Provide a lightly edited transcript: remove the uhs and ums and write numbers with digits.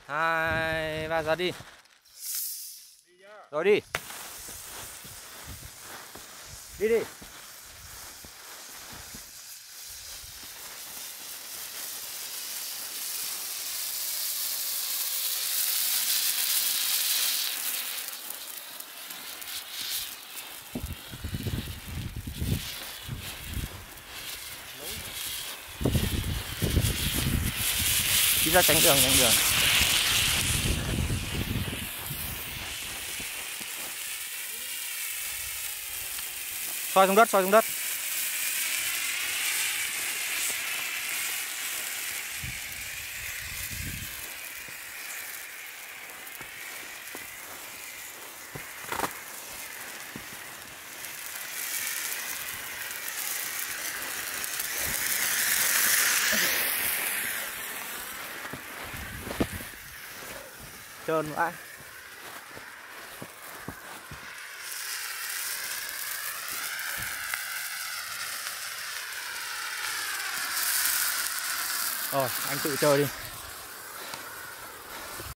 2, 3 giờ đi. Rồi đi. Đi đi. Đi ra tránh đường, tránh đường. Soi xuống đất, soi xuống đất. Trơn vãi. Rồi, anh tự chơi đi.